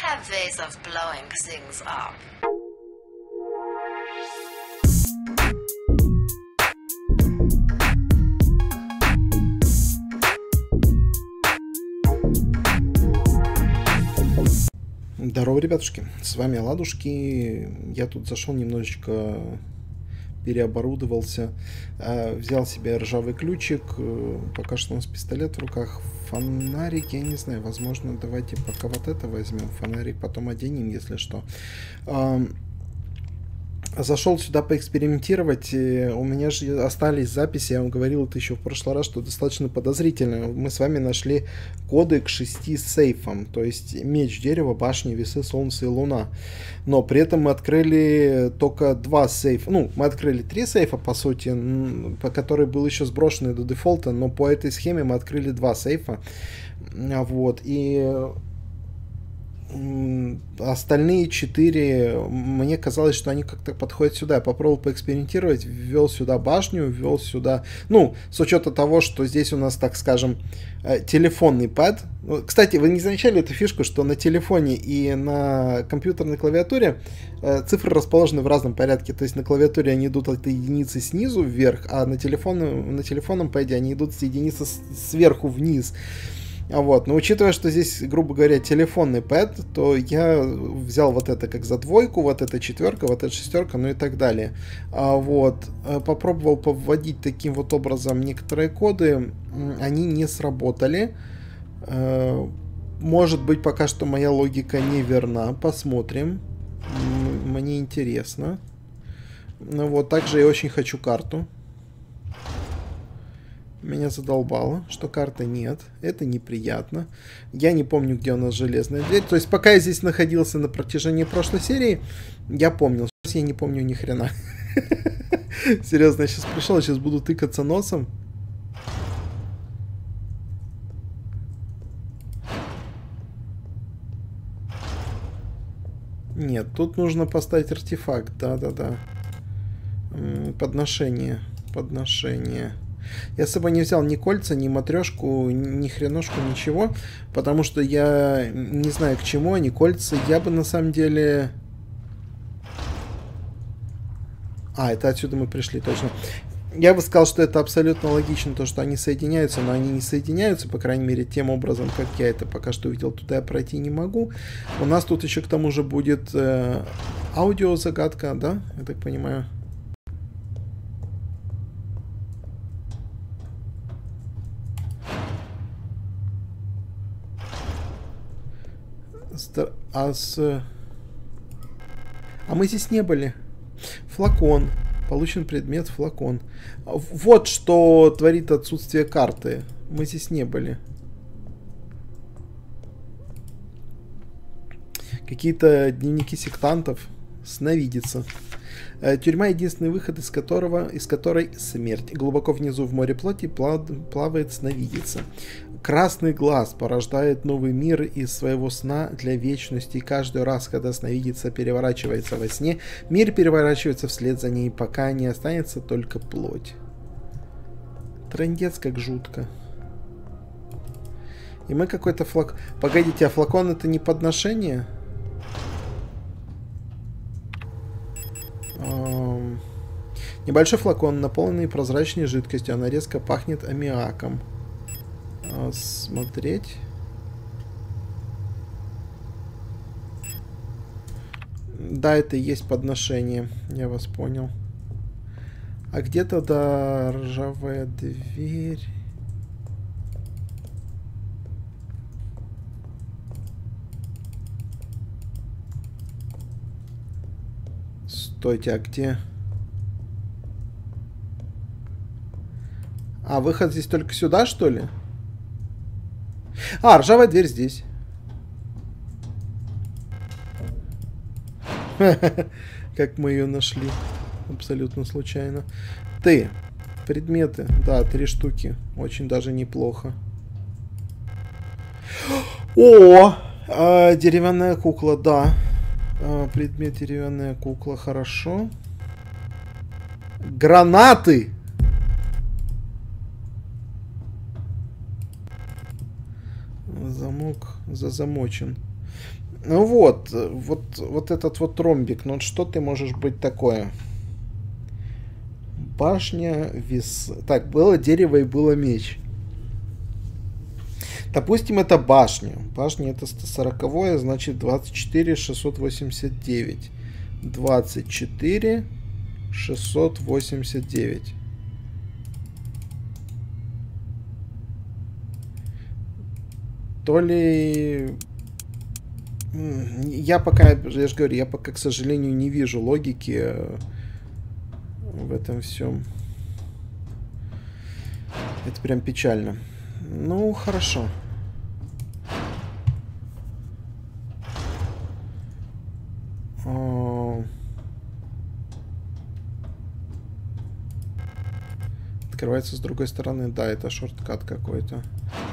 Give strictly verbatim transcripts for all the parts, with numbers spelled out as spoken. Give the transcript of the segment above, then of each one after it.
have ways of blowing things up. Здорово, ребятушки, с вами Ладушки. Я тут зашел немножечко, переоборудовался, взял себе ржавый ключик, пока что у нас пистолет в руках, фонарик, я не знаю, возможно, давайте пока вот это возьмем, фонарик потом оденем, если что. Зашел сюда поэкспериментировать, у меня же остались записи, я вам говорил это еще в прошлый раз, что достаточно подозрительно. Мы с вами нашли коды к шести сейфам, то есть меч, дерево, башни, весы, солнце и луна. Но при этом мы открыли только два сейфа, ну, мы открыли три сейфа, по сути, по который был еще сброшенный до дефолта, но по этой схеме мы открыли два сейфа, вот, и... остальные четыре, мне казалось, что они как-то подходят сюда. Я попробовал поэкспериментировать, ввел сюда башню, ввел сюда... Ну, с учетом того, что здесь у нас, так скажем, телефонный пад. Кстати, вы не замечали эту фишку, что на телефоне и на компьютерной клавиатуре цифры расположены в разном порядке. То есть на клавиатуре они идут от единицы снизу вверх, а на, телефон, на телефонном паде они идут с единицы сверху вниз. Вот, но учитывая, что здесь, грубо говоря, телефонный пэд, то я взял вот это как за двойку, вот это четверка, вот это шестерка, ну и так далее. А вот, попробовал повводить таким вот образом некоторые коды, они не сработали. Может быть, пока что моя логика не верна, посмотрим. Мне интересно. Ну вот, также я очень хочу карту. Меня задолбало, что карты нет. Это неприятно. Я не помню, где у нас железная дверь. То есть, пока я здесь находился на протяжении прошлой серии, я помнил. Сейчас я не помню ни хрена. Серьезно, я сейчас пришел, сейчас буду тыкаться носом. Нет, тут нужно поставить артефакт. Да-да-да. Подношение. Подношение. Я с собой не взял ни кольца, ни матрешку, ни хреношку, ничего, потому что я не знаю, к чему они, кольца. Я бы на самом деле... А, это отсюда мы пришли, точно. Я бы сказал, что это абсолютно логично, то, что они соединяются, но они не соединяются, по крайней мере, тем образом, как я это пока что увидел. Туда я пройти не могу. У нас тут еще к тому же будет э, аудиозагадка, да, я так понимаю. А с... А мы здесь не были. Флакон. Получен предмет флакон. Вот что творит отсутствие карты. Мы здесь не были. Какие-то дневники сектантов. Сновидица. Тюрьма, единственный выход из которого, из которой смерть. Глубоко внизу в море плоти плавает сновидица. Красный глаз порождает новый мир из своего сна для вечности. И каждый раз, когда сновидица переворачивается во сне, мир переворачивается вслед за ней, пока не останется только плоть. Трындец, как жутко. И мы какой-то флакон... Погодите, а флакон это не подношение? Эм... Небольшой флакон, наполненный прозрачной жидкостью. Она резко пахнет аммиаком. Смотреть. Да, это и есть подношение. Я вас понял. А где-то, да, ржавая дверь. Стойте, а где? А, выход здесь только сюда, что ли? А, ржавая дверь здесь. Как мы ее нашли. Абсолютно случайно. Ты. Предметы. Да, три штуки. Очень даже неплохо. О! А, деревянная кукла, да. А, предмет деревянная кукла. Хорошо. Гранаты! Замок зазамочен. Ну вот, вот, вот этот вот ромбик, ну что ты можешь быть такое? Башня, вес... Так, было дерево и было меч. Допустим, это башня. Башня это сто сорок, значит двадцать четыре шестьсот восемьдесят девять. двадцать четыре шестьсот восемьдесят девять. То ли... Я пока, я же говорю, я пока, к сожалению, не вижу логики в этом всем. Это прям печально. Ну, хорошо. Открывается с другой стороны. Да, это шорткат какой-то.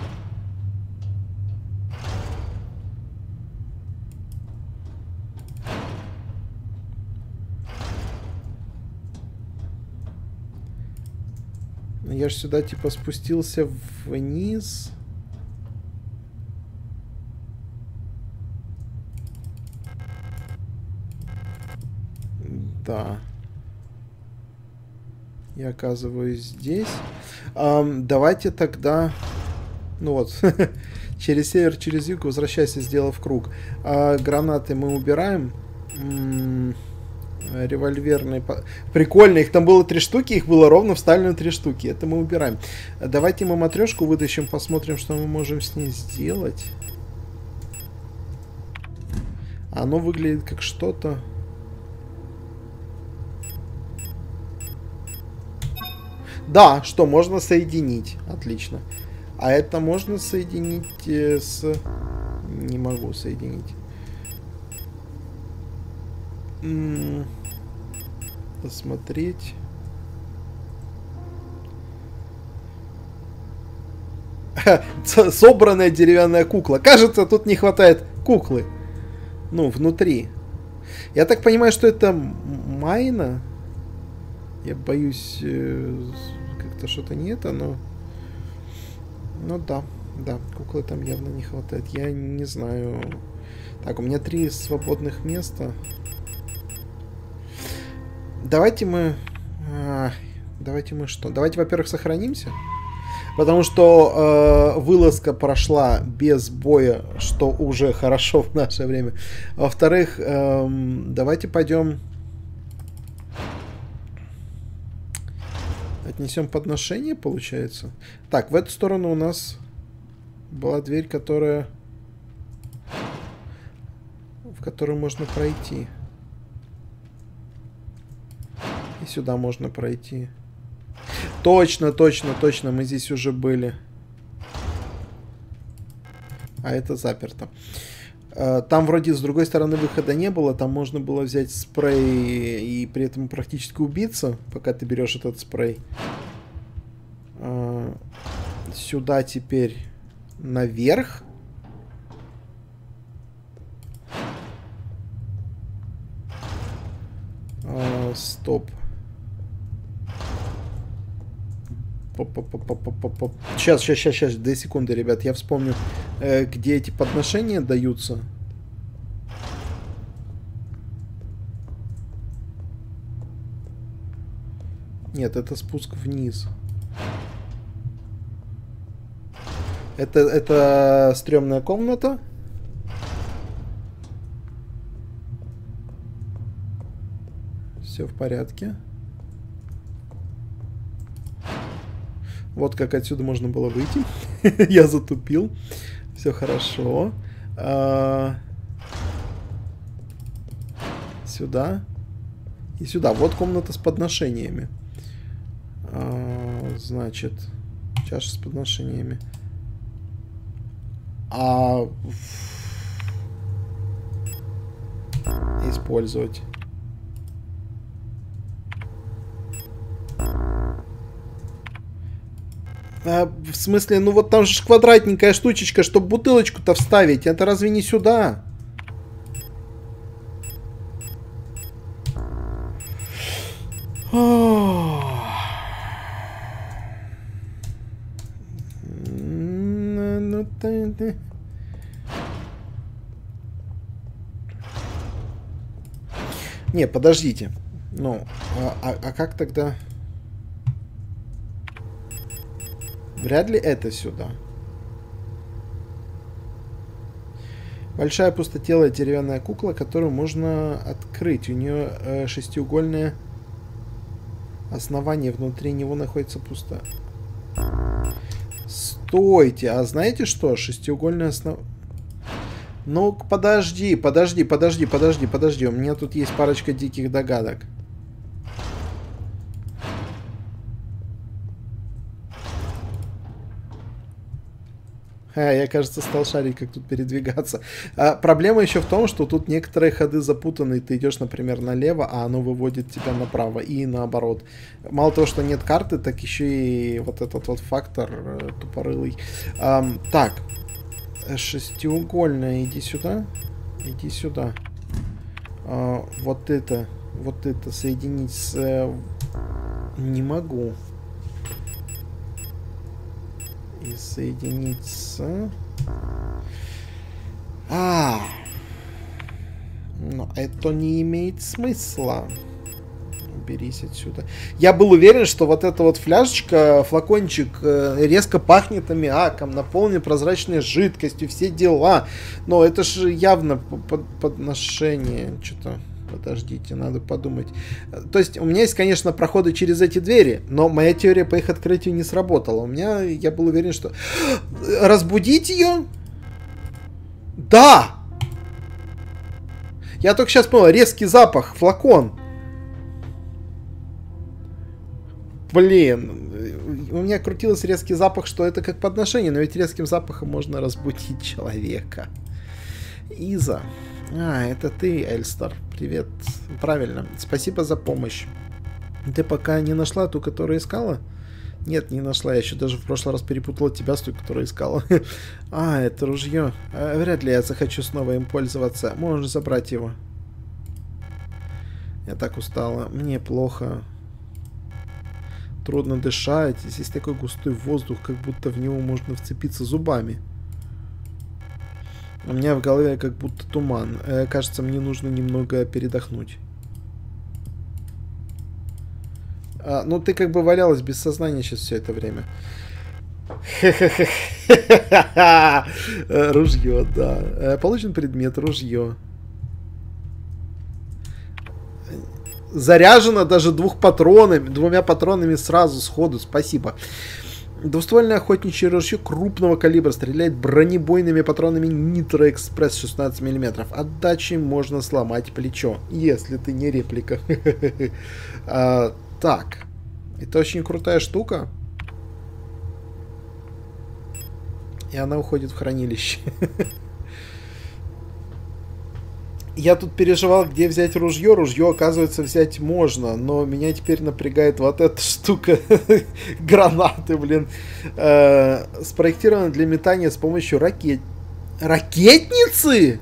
Я же сюда типа спустился вниз. Да. Я оказываюсь здесь. Эм, давайте тогда... Ну вот. Через север, через юг возвращайся, сделав круг. А, гранаты мы убираем. М-м- револьверные... Прикольно. Их там было три штуки. Их было ровно вставлено три штуки. Это мы убираем. Давайте мы матрешку вытащим. Посмотрим, что мы можем с ней сделать. Оно выглядит как что-то... Да, что можно соединить. Отлично. А это можно соединить с... Не могу соединить. М-м- посмотреть. Собранная деревянная кукла. Кажется, тут не хватает куклы. Ну, внутри. Я так понимаю, что это майна. Я боюсь, э, как-то что-то не это, но... Ну да, да, куклы там явно не хватает. Я не знаю. Так, у меня три свободных места. Давайте мы... А, давайте мы что? Давайте, во-первых, сохранимся. Потому что э, вылазка прошла без боя, что уже хорошо в наше время. Во-вторых, э, давайте пойдем... Отнесем подношение, получается. Так, в эту сторону у нас была дверь, которая... В которую можно пройти. И сюда можно пройти. Точно, точно, точно, мы здесь уже были. А это заперто. Там вроде с другой стороны выхода не было. Там можно было взять спрей и при этом практически убиться, пока ты берешь этот спрей. Сюда теперь наверх. Стоп. Сейчас, сейчас, сейчас, сейчас, две секунды, ребят. Я вспомню, э, где эти подношения даются. Нет, это спуск вниз. Это, это стрёмная комната. Все в порядке. Вот как отсюда можно было выйти. Я затупил. Все хорошо. А... Сюда. И сюда. Вот комната с подношениями. А, значит, чаша с подношениями. А... Использовать. А, в смысле, ну вот там же квадратненькая штучечка, чтобы бутылочку-то вставить. Это разве не сюда? Не, подождите. Ну, а, а, а как тогда... Вряд ли это сюда. Большая пустотелая деревянная кукла, которую можно открыть. У нее э, шестиугольное основание. Внутри него находится пусто. Стойте. А знаете что? Шестиугольное основание... Ну, подожди, подожди, подожди, подожди, подожди. У меня тут есть парочка диких догадок. А, я, кажется, стал шарить, как тут передвигаться. А, проблема еще в том, что тут некоторые ходы запутаны. Ты идешь, например, налево, а оно выводит тебя направо. И наоборот. Мало того, что нет карты, так еще и вот этот вот фактор э, тупорылый. А, так. Шестиугольная. Иди сюда. Иди сюда. А, вот это. Вот это соединить с... Э, не могу. И соединить с... А, но это не имеет смысла. Уберись отсюда. Я был уверен, что вот эта вот фляжечка, флакончик резко пахнет аммиаком, наполнен прозрачной жидкостью, все дела. Но это же явно подношение. Что-то... Подождите, надо подумать. То есть у меня есть, конечно, проходы через эти двери, но моя теория по их открытию не сработала. У меня, я был уверен, что... Разбудить ее? Да! Я только сейчас понял, резкий запах, флакон. Блин, у меня крутился резкий запах, что это как подношение, но ведь резким запахом можно разбудить человека. Иза. А, это ты, Эльстер. Привет. Правильно. Спасибо за помощь. Ты пока не нашла ту, которую искала? Нет, не нашла. Я еще даже в прошлый раз перепутала тебя с той, которую искала. А, это ружье. А, вряд ли я захочу снова им пользоваться. Можешь забрать его. Я так устала. Мне плохо. Трудно дышать. Здесь такой густой воздух, как будто в него можно вцепиться зубами. У меня в голове как будто туман. Э, кажется, мне нужно немного передохнуть. А, ну, ты как бы валялась без сознания сейчас все это время. Ружье, да. Получен предмет, ружье. Заряжено даже двух патронами, двумя патронами сразу, сходу. Спасибо. Двуствольное охотничье ружье крупного калибра, стреляет бронебойными патронами Nitro Express шестнадцать миллиметров. Отдачей можно сломать плечо, если ты не реплика. а, так, это очень крутая штука. И она уходит в хранилище. Я тут переживал, где взять ружье. Ружье, оказывается, взять можно. Но меня теперь напрягает вот эта штука. Гранаты, блин. Э, спроектированы для метания с помощью ракет... Ракетницы?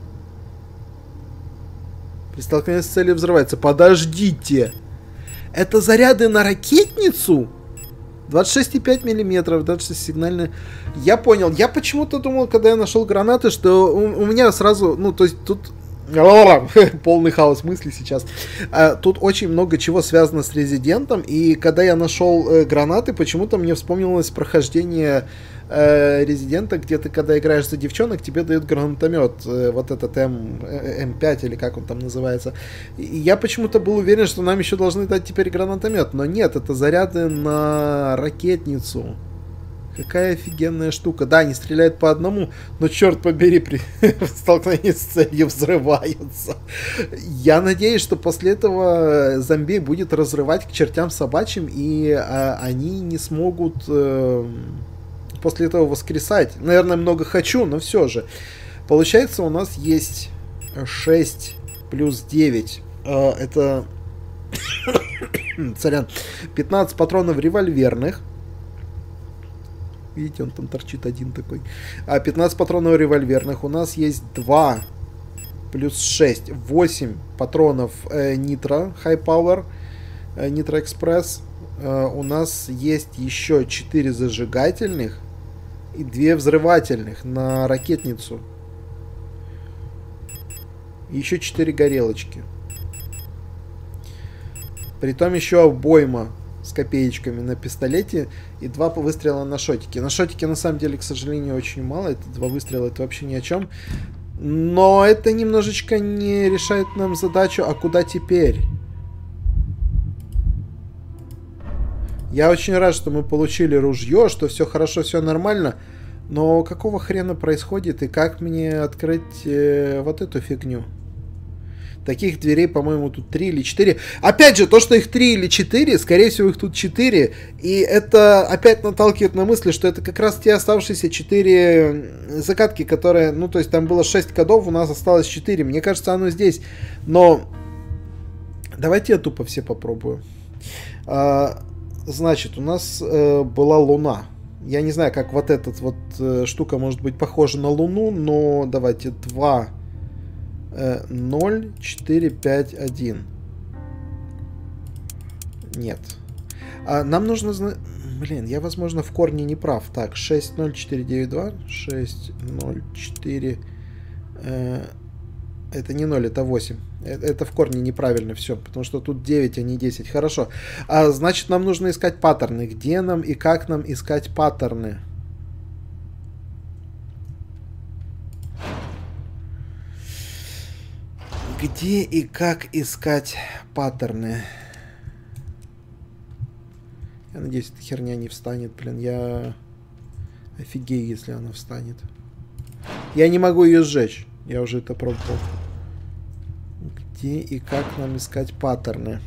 При столкновении с целью взрывается. Подождите. Это заряды на ракетницу? двадцать шесть и пять миллиметров, двадцать шесть сигнальная. Я понял. Я почему-то думал, когда я нашел гранаты, что у, у меня сразу... Ну, то есть тут... Полный хаос мыслей сейчас. А, тут очень много чего связано с Резидентом. И когда я нашел э, гранаты, почему-то мне вспомнилось прохождение э, Резидента, где ты, когда играешь за девчонок, тебе дают гранатомет. Э, вот этот М, эм пять или как он там называется. И я почему-то был уверен, что нам еще должны дать теперь гранатомет. Но нет, это заряды на ракетницу. Какая офигенная штука. Да, они стреляют по одному, но, черт побери, при столкновении с целью взрываются. Я надеюсь, что после этого зомби будет разрывать к чертям собачьим, и а, они не смогут э, после этого воскресать. Наверное, много хочу, но все же. Получается, у нас есть шесть плюс девять. Э, это... Царян. пятнадцать патронов револьверных. Видите, он там торчит один такой. А пятнадцать патронов револьверных. У нас есть два плюс шесть. восемь патронов э, Nitro High Power. Э, Nitro Express. Э, у нас есть еще четыре зажигательных. И две взрывательных на ракетницу. И еще четыре горелочки. Притом еще обойма с копеечками на пистолете и два выстрела на шотике. На шотике, на самом деле, к сожалению, очень мало. Это два выстрела, это вообще ни о чем. Но это немножечко не решает нам задачу, а куда теперь? Я очень рад, что мы получили ружье, что все хорошо, все нормально. Но какого хрена происходит и как мне открыть э, вот эту фигню? Таких дверей, по-моему, тут три или четыре. Опять же, то, что их три или четыре, скорее всего, их тут четыре. И это опять наталкивает на мысли, что это как раз те оставшиеся четыре загадки, которые... Ну, то есть там было шесть кодов, у нас осталось четыре. Мне кажется, оно здесь. Но давайте я тупо все попробую. А, значит, у нас э, была Луна. Я не знаю, как вот эта вот э, штука может быть похожа на Луну, но давайте два... ноль, четыре, пять, один. Нет. А нам нужно... Блин, я, возможно, в корне не прав. Так, шесть, ноль, четыре, девять, два. шесть, ноль, четыре... Э, это не ноль, это восемь. Это, это в корне неправильно все, потому что тут девять, а не десять. Хорошо. А, значит, нам нужно искать паттерны. Где нам и как нам искать паттерны? Где и как искать паттерны? Я надеюсь, эта херня не встанет. Блин, я офигею, если она встанет. Я не могу ее сжечь. Я уже это пробовал. Где и как нам искать паттерны?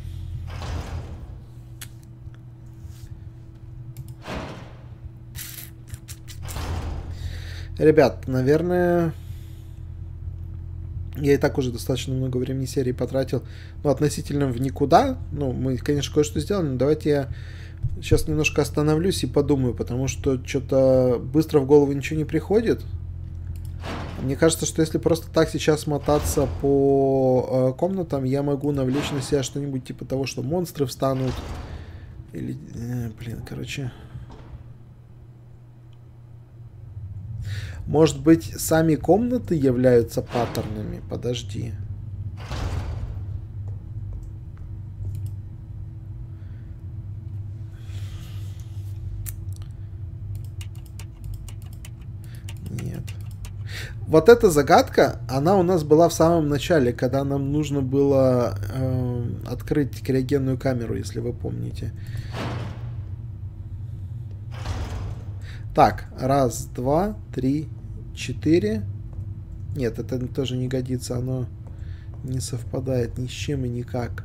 Ребят, наверное... Я и так уже достаточно много времени серии потратил. Ну, относительно в никуда. Ну, мы, конечно, кое-что сделали, но давайте я сейчас немножко остановлюсь и подумаю, потому что что-то быстро в голову ничего не приходит. Мне кажется, что если просто так сейчас мотаться по э, комнатам, я могу навлечь на себя что-нибудь типа того, что монстры встанут. Или... Э, блин, короче... Может быть, сами комнаты являются паттернами? Подожди. Нет. Вот эта загадка, она у нас была в самом начале, когда нам нужно было э, открыть криогенную камеру, если вы помните. Так, раз, два, три, четыре. Нет, это тоже не годится, оно не совпадает ни с чем и никак.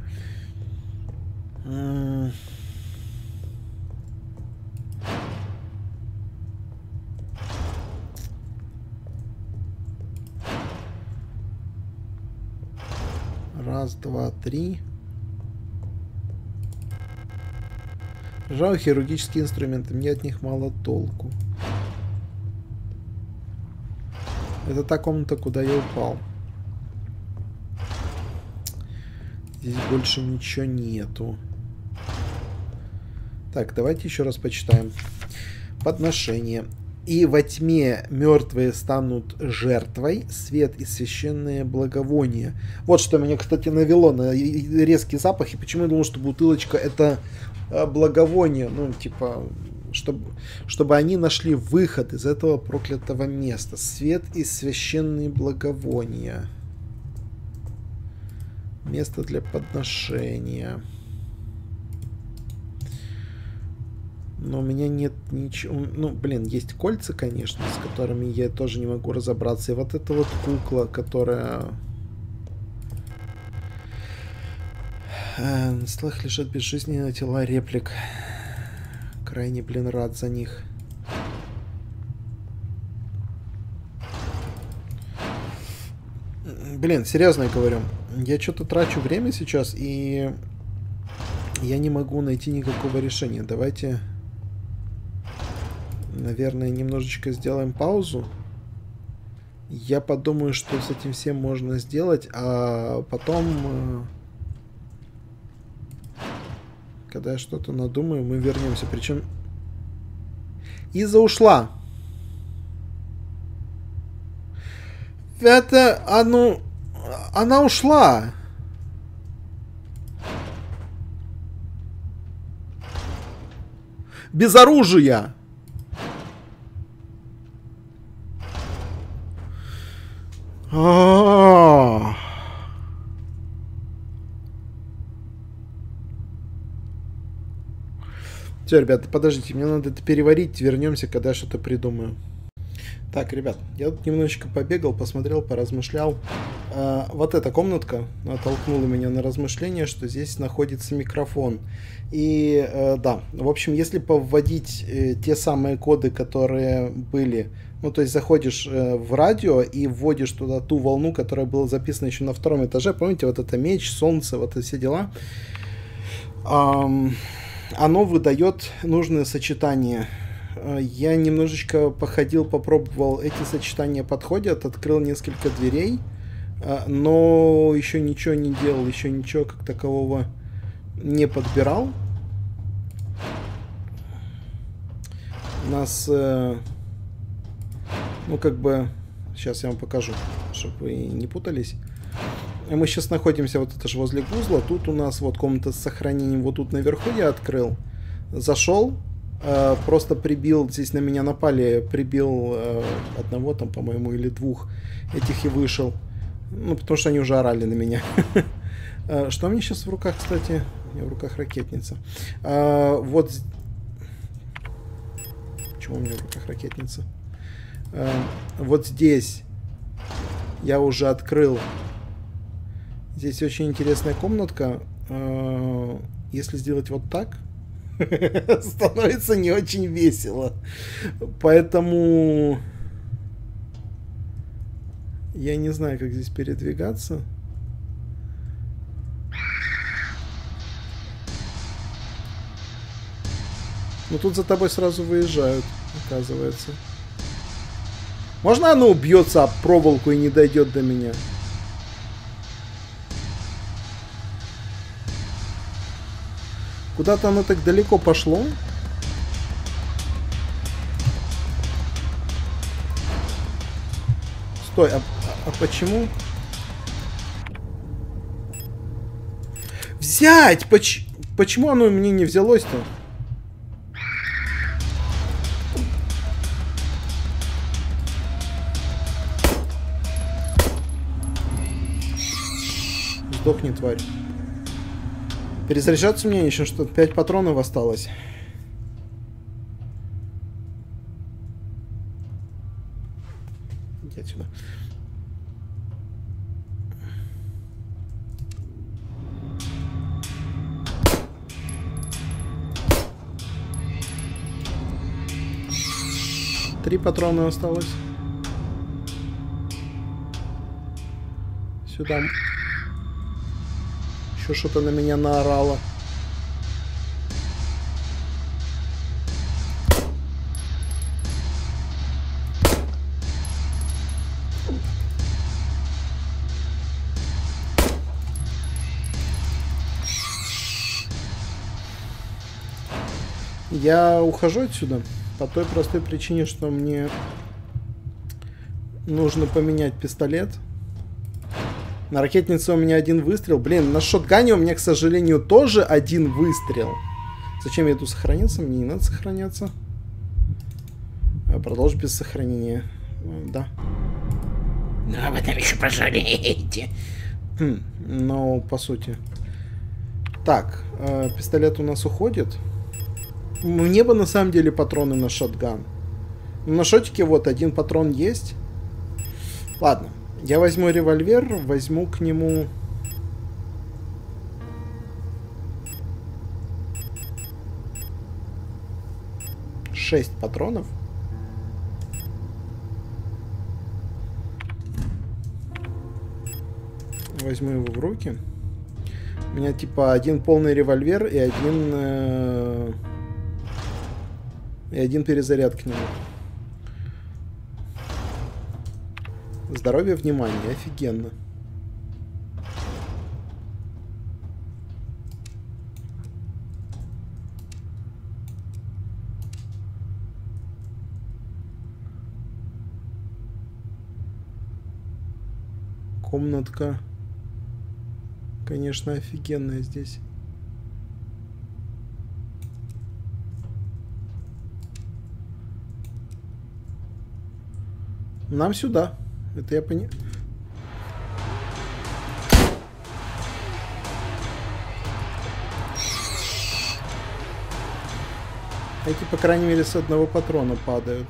Раз, два, три. Жаль, хирургические инструменты, мне от них мало толку. Это та комната, куда я упал. Здесь больше ничего нету. Так, давайте еще раз почитаем. Подношение. И во тьме мертвые станут жертвой, свет и священное благовоние. Вот что меня, кстати, навело на резкий запах. И почему я думал, что бутылочка это благовоние. Ну, типа, чтобы, чтобы они нашли выход из этого проклятого места. Свет и священные благовония. Место для подношения. Но у меня нет ничего... Ну, блин, есть кольца, конечно, с которыми я тоже не могу разобраться. И вот эта вот кукла, которая... На столах лежат безжизненные тела реплик. Крайне, блин, рад за них. Блин, серьезно я говорю. Я что-то трачу время сейчас, и я не могу найти никакого решения. Давайте, наверное, немножечко сделаем паузу. Я подумаю, что с этим всем можно сделать, а потом... Когда я что-то надумаю, мы вернемся. Причем Иза ушла. Это, а ну, она ушла. без оружия. А-а-а. Все, ребята, подождите, мне надо это переварить, вернемся, когда я что-то придумаю. Так, ребят, я тут немножечко побегал, посмотрел, поразмышлял. А, вот эта комнатка натолкнула меня на размышление, что здесь находится микрофон. И а, да, в общем, если повводить э, те самые коды, которые были, ну, то есть заходишь э, в радио и вводишь туда ту волну, которая была записана еще на втором этаже, помните, вот это меч, солнце, вот эти все дела, ам, оно выдает нужное сочетание. Я немножечко походил, попробовал, эти сочетания подходят, открыл несколько дверей, но еще ничего не делал, еще ничего как такового не подбирал. Нас, ну, как бы, сейчас я вам покажу, чтобы вы не путались. Мы сейчас находимся вот это же возле гузла, тут у нас вот комната с сохранением, вот тут наверху я открыл, зашел. Uh, просто прибил, здесь на меня напали, прибил uh, одного там, по-моему, или двух этих и вышел. Ну, потому что они уже орали на меня. uh, что у меня сейчас в руках, кстати? У меня в руках ракетница. Uh, вот... Почему у меня в руках ракетница? Uh, вот здесь я уже открыл. Здесь очень интересная комнатка. Uh, если сделать вот так... становится не очень весело. Поэтому я не знаю, как здесь передвигаться. Но тут за тобой сразу выезжают, оказывается. Можно оно убьется об проволоку и не дойдет до меня? Куда-то оно так далеко пошло. Стой, а, а почему? Взять! Поч почему оно мне не взялось-то? Сдохни, тварь. Перезаряжаться мне еще что-то. пять патронов осталось. Иди отсюда. Три патрона осталось. Сюда. Еще что-то на меня наорало. Я ухожу отсюда по той простой причине, что мне нужно поменять пистолет. На ракетнице у меня один выстрел. Блин, на шотгане у меня, к сожалению, тоже один выстрел. Зачем я тут сохраниться? Мне не надо сохраняться. Продолжу без сохранения. Да. Ну, об этом еще пожалеете. Хм, ну, по сути. Так, э, пистолет у нас уходит. Мне бы на самом деле патроны на шотган. На шотике вот один патрон есть. Ладно. Я возьму револьвер, возьму к нему... шесть патронов. Возьму его в руки. У меня типа один полный револьвер и один... Э... И один перезаряд к нему. Здоровье, внимание, офигенно. Комнатка, конечно, офигенная здесь. Нам сюда. Это я понял. Эти, по крайней мере, с одного патрона падают.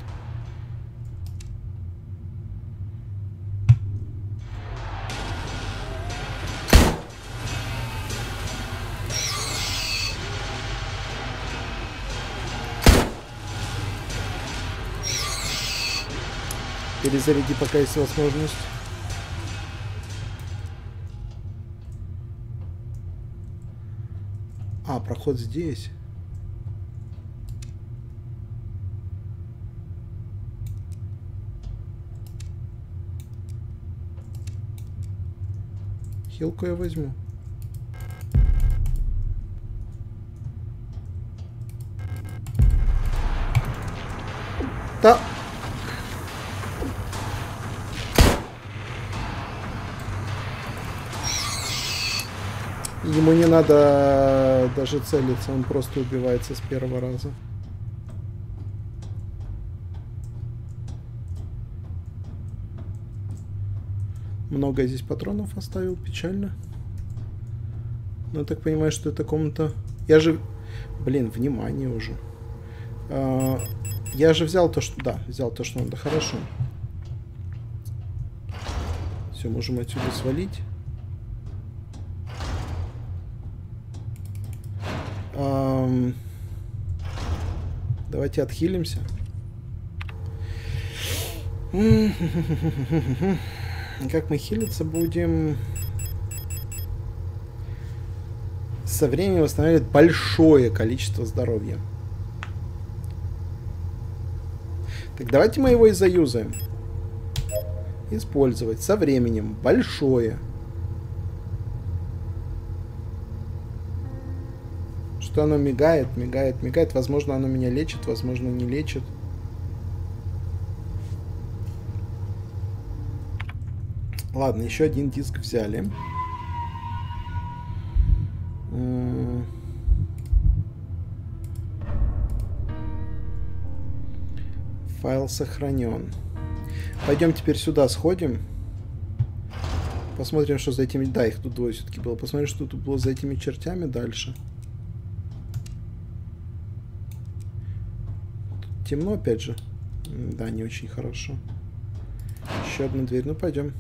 Перезаряди, пока есть возможность. А, проход здесь. Хилку я возьму. Да. Ему не надо даже целиться, он просто убивается с первого раза. Много здесь патронов оставил, печально. Но я так понимаю, что это комната... Я же... Блин, внимание уже. А, я же взял то, что... Да, взял то, что надо. Хорошо. Все, можем отсюда свалить. А, давайте отхилимся. Как мы хилиться будем? Со временем восстанавливает большое количество здоровья. Так, давайте мы его и заюзаем. Использовать со временем большое. Что оно мигает, мигает, мигает. Возможно, оно меня лечит, возможно, не лечит. Ладно, еще один диск взяли. Файл сохранен. Пойдем теперь сюда сходим. Посмотрим, что за этими... Да, их тут двое все-таки было. Посмотрим, что тут было за этими чертями дальше. Тут темно опять же. Да, не очень хорошо. Еще одна дверь. Ну, пойдем.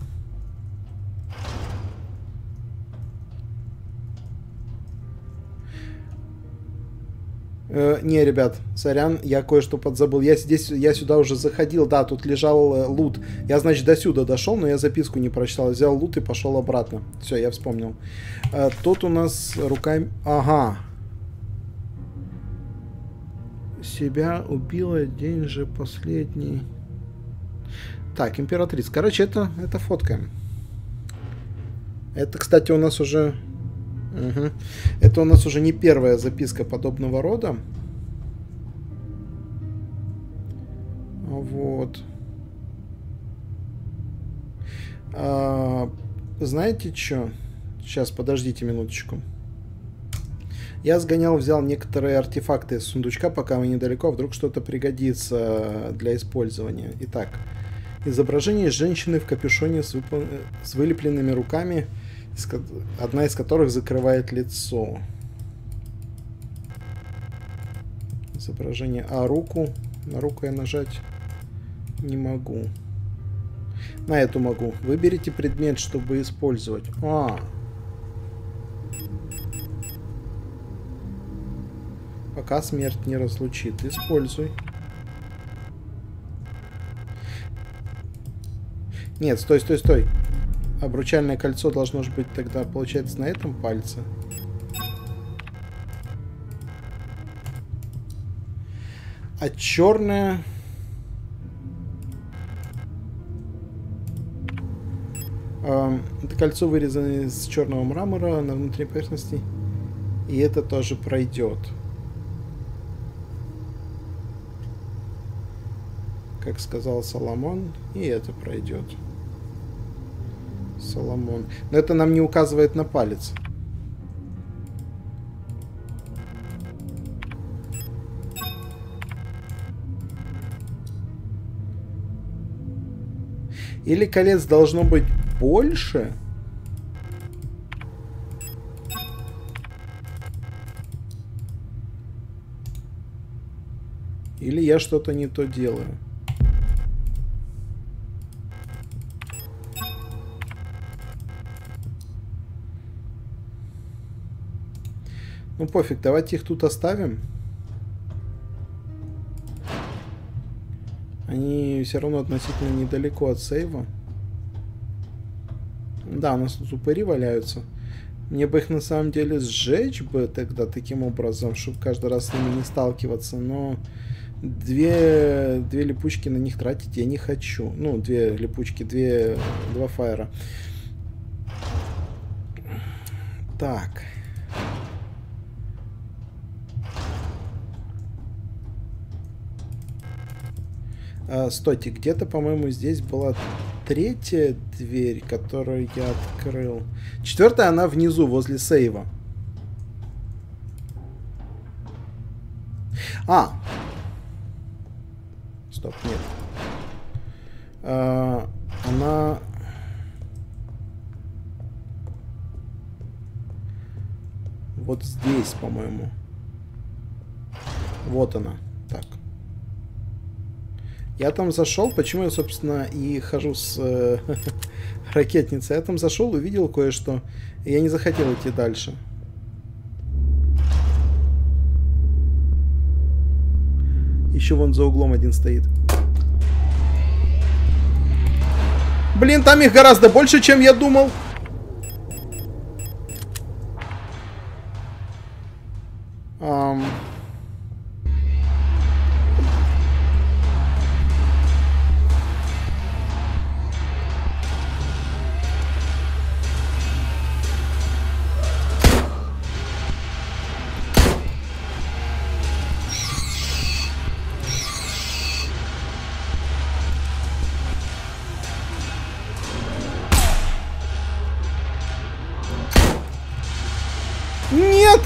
Э, не, ребят, сорян, я кое-что подзабыл. Я здесь, я сюда уже заходил, да, тут лежал э, лут. Я, значит, до сюда дошел, но я записку не прочитал. Взял лут и пошел обратно. Все, я вспомнил. Э, тут у нас руками... Ага. Себя убила день же последний. Так, императрица. Короче, это, это фоткаем. Это, кстати, у нас уже... Угу. Это у нас уже не первая записка подобного рода. Вот. А, знаете что? Сейчас, подождите минуточку. Я сгонял, взял некоторые артефакты из сундучка, пока мы недалеко, вдруг что-то пригодится для использования. Итак, изображение женщины в капюшоне с, выпол... с вылепленными руками, одна из которых закрывает лицо. Изображение. А руку? На руку я нажать не могу. На эту могу. Выберите предмет, чтобы использовать. А. Пока смерть не разлучит. Используй. Нет, стой, стой, стой. Обручальное кольцо должно же быть тогда, получается, на этом пальце. А черное... Э, это кольцо вырезано из черного мрамора на внутренней поверхности. И это тоже пройдет. Как сказал Соломон, и это пройдет. Соломон. Но это нам не указывает на палец. Или колец должно быть больше? Или я что-то не то делаю? Ну пофиг, давайте их тут оставим. Они все равно относительно недалеко от сейва. Да, у нас тут упыри валяются. Мне бы их на самом деле сжечь бы тогда таким образом, чтобы каждый раз с ними не сталкиваться, но две, две липучки на них тратить я не хочу. Ну, две липучки, две, два фаера. Так. А, стойте, где-то, по-моему, здесь была третья дверь, которую я открыл. Четвертая, она внизу, возле сейва. А! Стоп, нет. А, она... Вот здесь, по-моему. Вот она. Так. Я там зашел, почему я, собственно, и хожу с э, ракетницей. Я там зашел, увидел кое-что, и я не захотел идти дальше. Еще вон за углом один стоит. Блин, там их гораздо больше, чем я думал. Ам... Нет!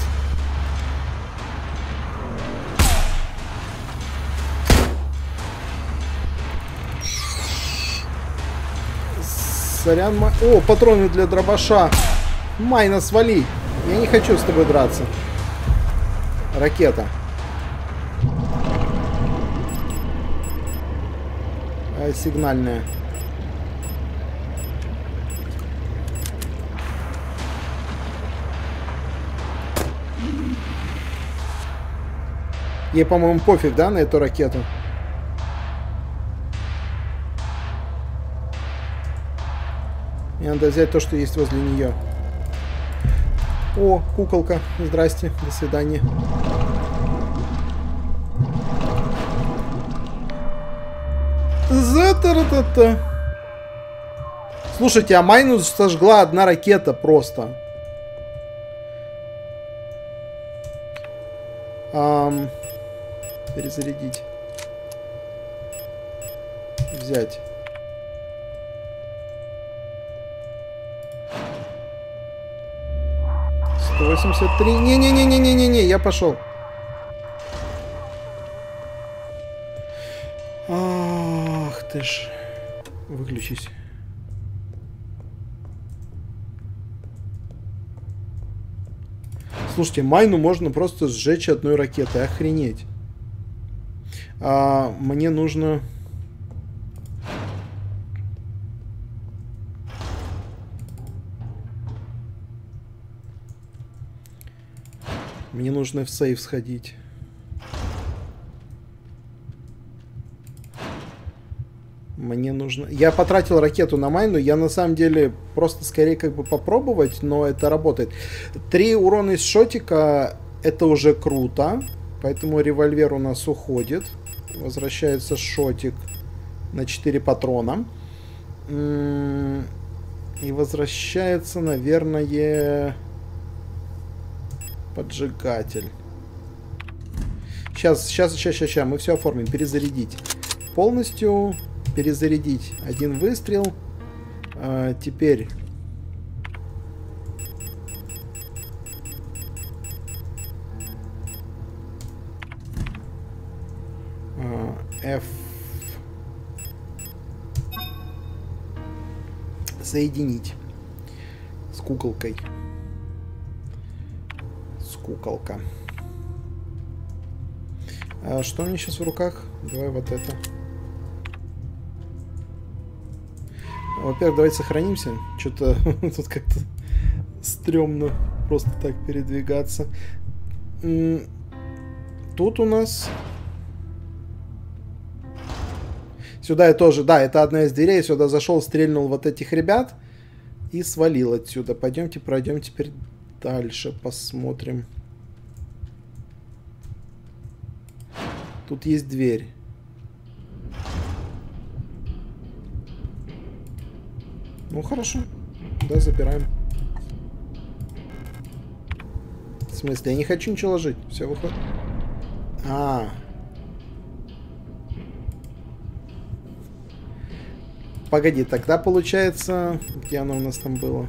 Сорян, ма... О, патроны для дробаша. Майна, свали. Я не хочу с тобой драться. Ракета. А, сигнальная. Ей, по-моему, пофиг, да, на эту ракету? Мне надо взять то, что есть возле нее. О, куколка. Здрасте. До свидания. За-та-та-та. Слушайте, а майну сожгла одна ракета просто. Ам... Перезарядить. Взять. сто восемьдесят три. Не-не-не-не-не-не-не, я пошел. Ах ты ж. Выключись. Слушайте, майну можно просто сжечь одной ракетой. Охренеть. А, мне нужно... Мне нужно в сейф сходить. Мне нужно... Я потратил ракету на майну. Я на самом деле просто скорее как бы попробовать, но это работает. Три урона из шотика. Это уже круто. Поэтому револьвер у нас уходит. Возвращается шотик на четыре патрона. И возвращается, наверное... Поджигатель. Сейчас, сейчас, сейчас, сейчас, сейчас. Мы все оформим. Перезарядить. Полностью перезарядить. Один выстрел. А, теперь... А, F. соединить с куколкой. С куколка. А что у меня сейчас в руках? Давай вот это. Во-первых, давайте сохранимся. Что-то тут как-то стрёмно просто так передвигаться. Тут у нас... Сюда я тоже... Да, это одна из дверей. Сюда зашел, стрельнул вот этих ребят и свалил отсюда. Пойдемте, пройдем теперь дальше. Посмотрим. Тут есть дверь. Ну, хорошо. Да, забираем. В смысле? Я не хочу ничего ложить. Все, выходит. А. Погоди, тогда получается... Где она у нас там была?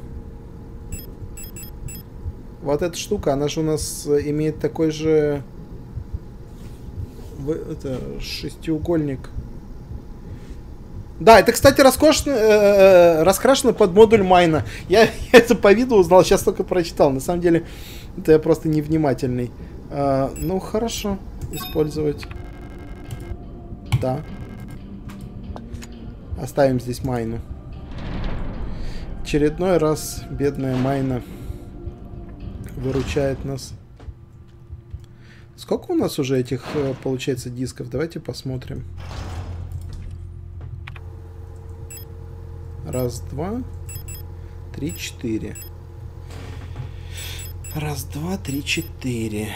Вот эта штука, она же у нас имеет такой же... Это шестиугольник. Да, это, кстати, роскошно, э, раскрашено под модуль майна. Я, я это по виду узнал, сейчас только прочитал. На самом деле, это я просто невнимательный. А, ну, хорошо. Использовать. Да. Оставим здесь майну. Очередной раз бедная майна выручает нас. Сколько у нас уже этих, получается, дисков? Давайте посмотрим. Раз, два, три, четыре. Раз, два, три, четыре.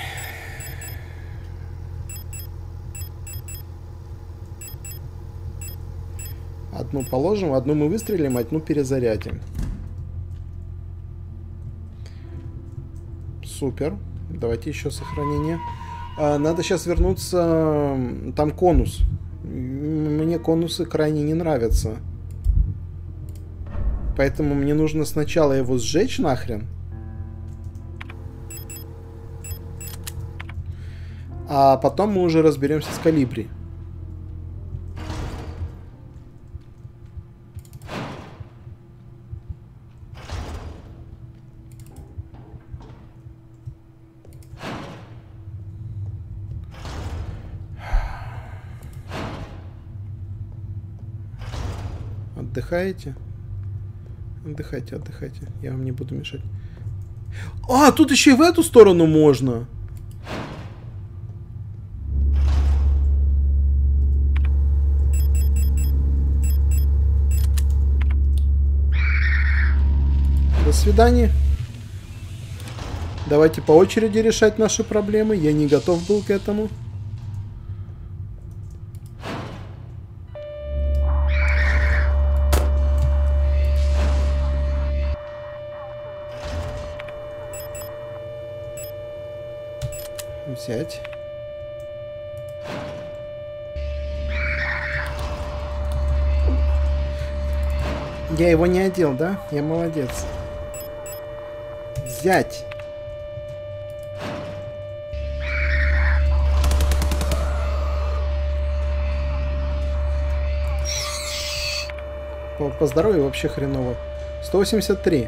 Одну положим, одну мы выстрелим, одну перезарядим. Супер. Давайте еще сохранение. А, надо сейчас вернуться. Там конус. Мне конусы крайне не нравятся. Поэтому мне нужно сначала его сжечь нахрен. А потом мы уже разберемся с калибри. Отдыхаете? Отдыхайте, отдыхайте. Я вам не буду мешать. А, тут еще и в эту сторону можно. До свидания. Давайте по очереди решать наши проблемы. Я не готов был к этому. Взять. Я его не одел, да? Я молодец. Взять. По, по здоровью вообще хреново. сто восемьдесят три.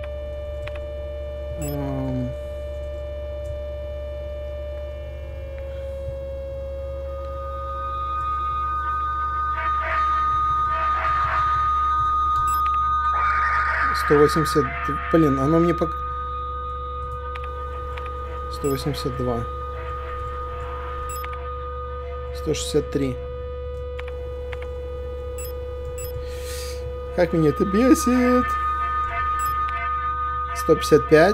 сто восемьдесят... Блин, оно мне пок... сто восемьдесят два. сто шестьдесят три. Как меня это бесит. сто пятьдесят пять.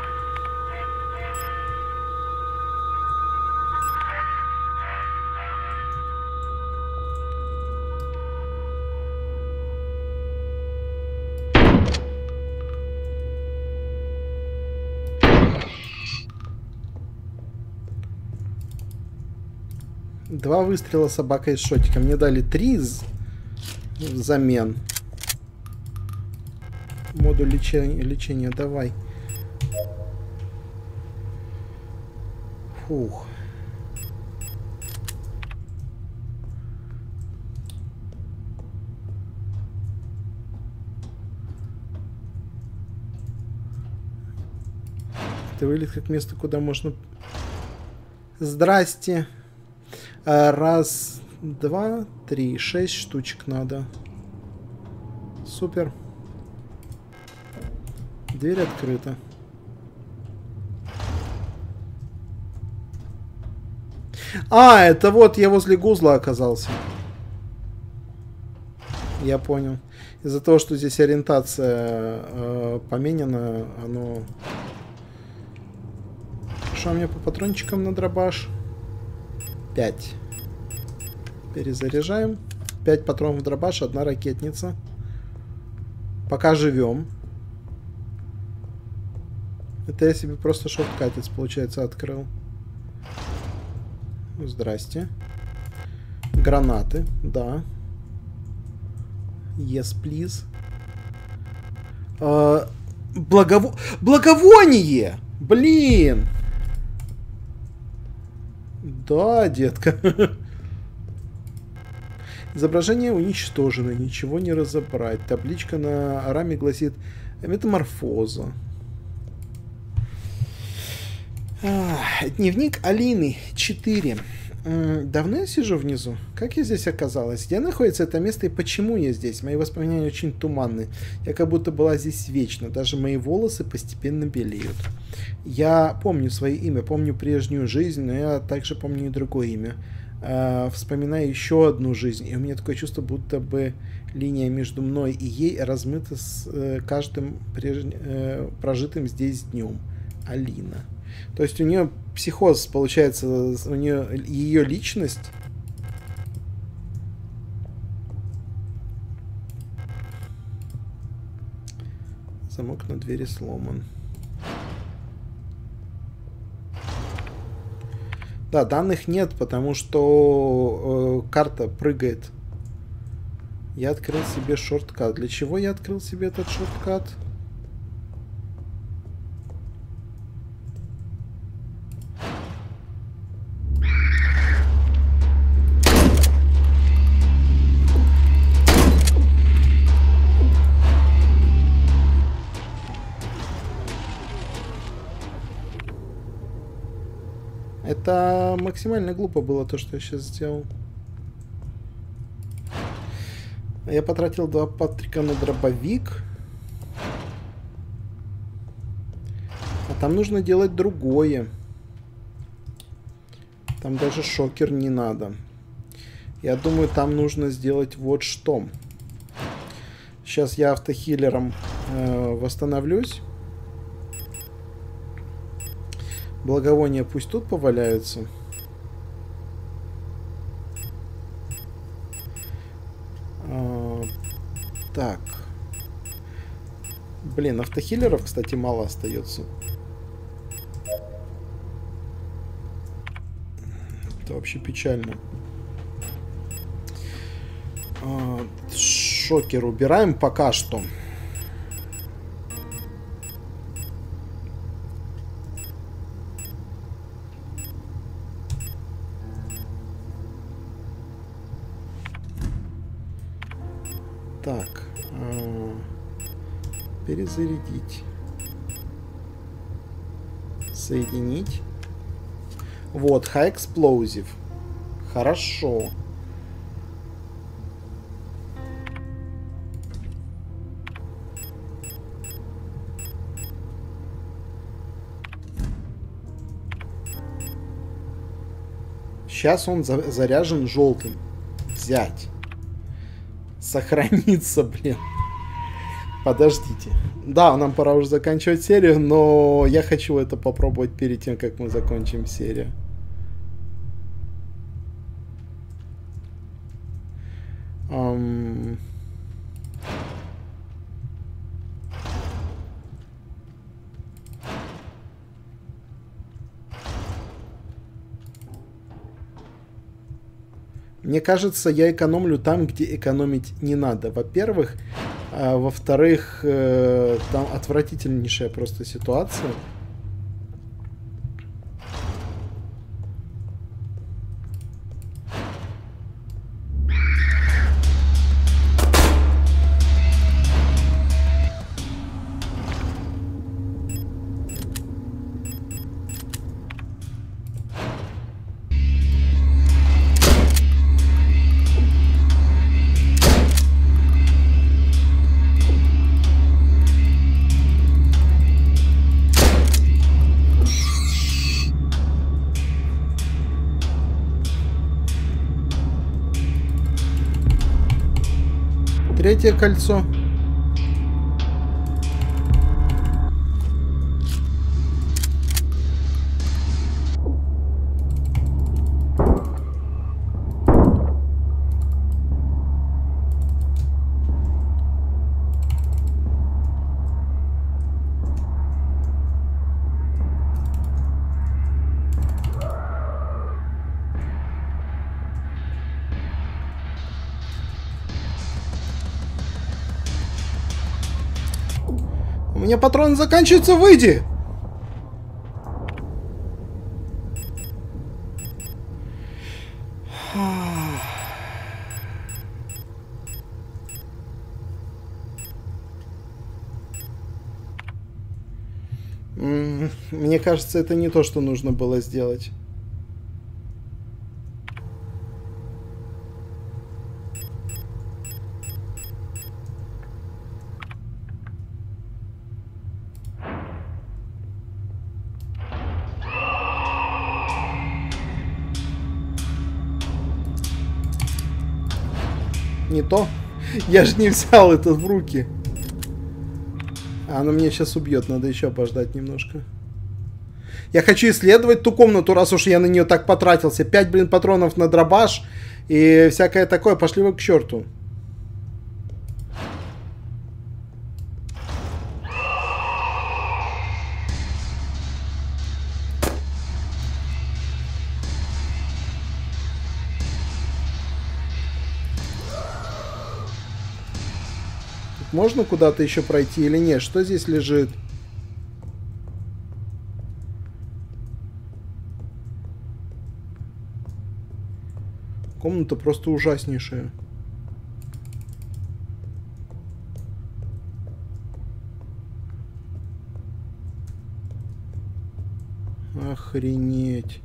Два выстрела собака из шотика. Мне дали три взамен. Модуль лечения, лечения, давай. Фух. Это выглядит как место, куда можно... Здрасте. Раз, два, три, шесть штучек надо. Супер. Дверь открыта. А, это вот я возле гузла оказался. Я понял. Из-за того, что здесь ориентация э, поменена, оно... Что у меня по патрончикам на дробаш? пять. Перезаряжаем. пять патронов в дробаш, одна ракетница. Пока живем. Это я себе просто шорткатец, получается, открыл. Здрасте. Гранаты, да. Yes, please. А, благово... Благовоние! Блин! Да, детка. Изображение уничтожено, ничего не разобрать. Табличка на раме гласит метаморфоза. А, дневник Алины четыре. Давно я сижу внизу? Как я здесь оказалась? Где находится это место и почему я здесь? Мои воспоминания очень туманны. Я как будто была здесь вечно. Даже мои волосы постепенно белеют. Я помню свое имя, помню прежнюю жизнь, но я также помню и другое имя. Э, вспоминаю еще одну жизнь, и у меня такое чувство, будто бы линия между мной и ей размыта с э, каждым преж... э, прожитым здесь днем. Алина. То есть у нее психоз, получается, у нее ее личность. Замок на двери сломан. Да, данных нет, потому что э, карта прыгает. Я открыл себе шорткат. Для чего я открыл себе этот шорткат? Это максимально глупо было то, что я сейчас сделал. Я потратил два патрика на дробовик. А там нужно делать другое. Там даже шокер не надо. Я думаю, там нужно сделать вот что. Сейчас я автохиллером э, восстановлюсь. Благовония пусть тут поваляются. А, так. Блин, автохиллеров, кстати, мало остается. Это вообще печально. А, шокер убираем пока что. Так, э, перезарядить, соединить. Вот, High Explosive. Хорошо. Сейчас он за заряжен желтым. Взять. Сохраниться, блин. Подождите. Да, нам пора уже заканчивать серию, но я хочу это попробовать перед тем, как мы закончим серию. Um... Мне кажется, я экономлю там, где экономить не надо. Во-первых. А, во-вторых, э, там отвратительнейшая просто ситуация. Третье кольцо. У меня патрон заканчивается, выйди! Мне кажется, это не то, что нужно было сделать. Не то. Я же не взял это в руки. А она меня сейчас убьет. Надо еще пождать немножко. Я хочу исследовать ту комнату, раз уж я на нее так потратился. Пять, блин, патронов на дробаш и всякое такое. Пошли вы к черту. Можно куда-то еще пройти или нет? Что здесь лежит? Комната просто ужаснейшая. Охренеть.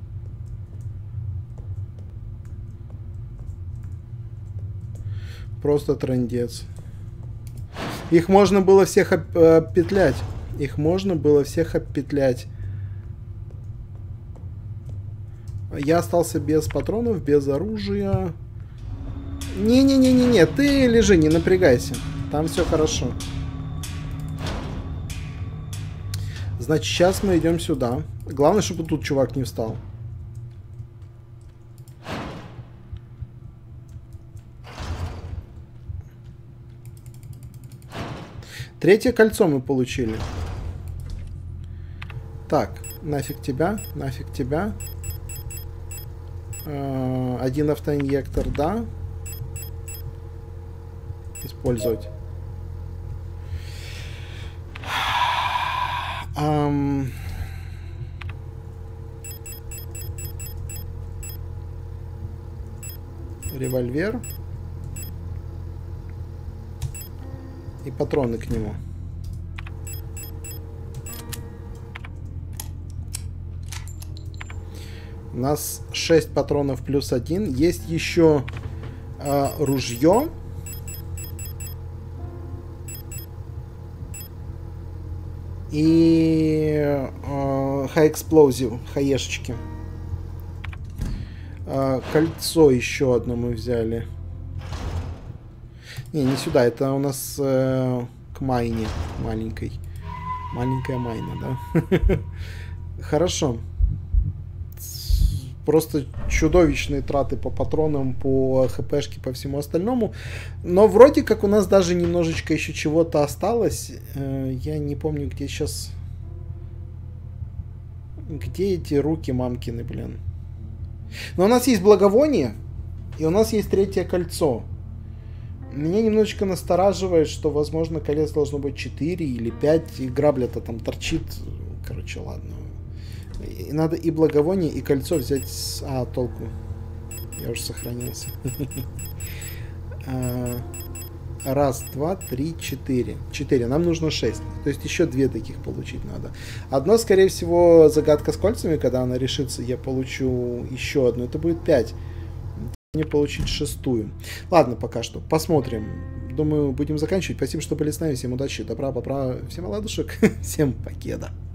Просто трындец. Их можно было всех обпетлять. Их можно было всех обпетлять. Я остался без патронов, без оружия. Не-не-не-не-не, ты лежи, не напрягайся. Там все хорошо. Значит, сейчас мы идем сюда. Главное, чтобы тут чувак не встал. Третье кольцо мы получили. Так, нафиг тебя, нафиг тебя. Э, один автоинъектор, да. Использовать. Эм... Револьвер. И патроны к нему. У нас шесть патронов плюс один. Есть еще э, ружье. И э, High Explosive, хаешечки. Э, кольцо еще одно мы взяли. Не, не сюда, это у нас э, к майне маленькой. Маленькая майна, да? Хорошо. Просто чудовищные траты по патронам, по хпшке, по всему остальному. Но вроде как у нас даже немножечко еще чего-то осталось. Э, я не помню, где сейчас... Где эти руки мамкины, блин? Но у нас есть благовоние, и у нас есть третье кольцо. Меня немножечко настораживает, что, возможно, колец должно быть четыре или пять, и грабля-то там торчит. Короче, ладно. И надо и благовоние, и кольцо взять с... А, толку. Я уже сохранился. Раз, два, три, четыре. Четыре. Нам нужно шесть. То есть еще две таких получить надо. Одно, скорее всего, загадка с кольцами. Когда она решится, я получу еще одну. Это будет пять. Не получить шестую. Ладно, пока что. Посмотрим. Думаю, будем заканчивать. Спасибо, что были с нами. Всем удачи, добра, бобра. Всем оладушек. Всем покеда.